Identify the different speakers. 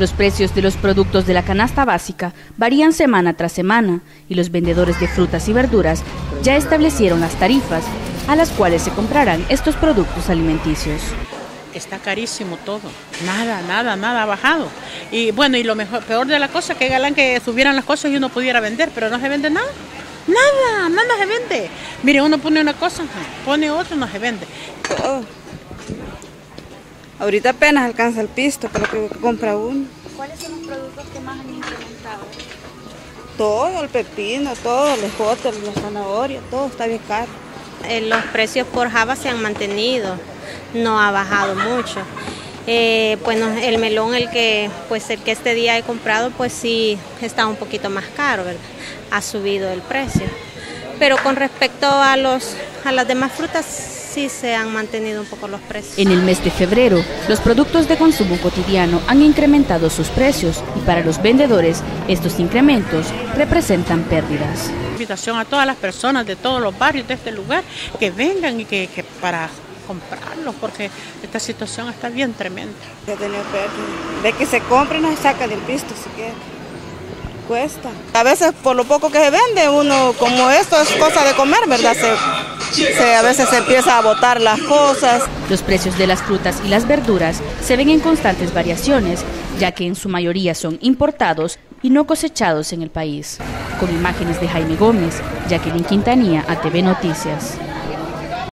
Speaker 1: Los precios de los productos de la canasta básica varían semana tras semana y los vendedores de frutas y verduras ya establecieron las tarifas a las cuales se comprarán estos productos alimenticios.
Speaker 2: Está carísimo todo, nada ha bajado. Y bueno, y lo peor de la cosa, que galán que subieran las cosas y uno pudiera vender, pero no se vende nada. Nada se vende. Mire, uno pone una cosa, pone otra, no se vende.
Speaker 3: Todo. Ahorita apenas alcanza el pisto para que compra uno.
Speaker 1: ¿Cuáles son los productos que más han incrementado?
Speaker 3: Todo, el pepino, todo, el ejote, la zanahoria, todo está bien caro.
Speaker 4: Los precios por java se han mantenido, no ha bajado mucho. Bueno, el melón, el que este día he comprado, pues sí está un poquito más caro, ¿verdad? Ha subido el precio. Pero con respecto a las demás frutas, sí se han mantenido un poco los precios.
Speaker 1: En el mes de febrero, los productos de consumo cotidiano han incrementado sus precios y para los vendedores, estos incrementos representan pérdidas.
Speaker 2: Invitación a todas las personas de todos los barrios de este lugar que vengan y que para comprarlos, porque esta situación está bien tremenda.
Speaker 3: Ha tenido pérdida. De que se compra y no se saca del pisto siquiera. Cuesta. A veces por lo poco que se vende, uno, como esto es cosa de comer, ¿verdad? A veces se empieza a botar las cosas.
Speaker 1: Los precios de las frutas y las verduras se ven en constantes variaciones, ya que en su mayoría son importados y no cosechados en el país. Con imágenes de Jaime Gómez, Jacqueline Quintanilla, ATV Noticias.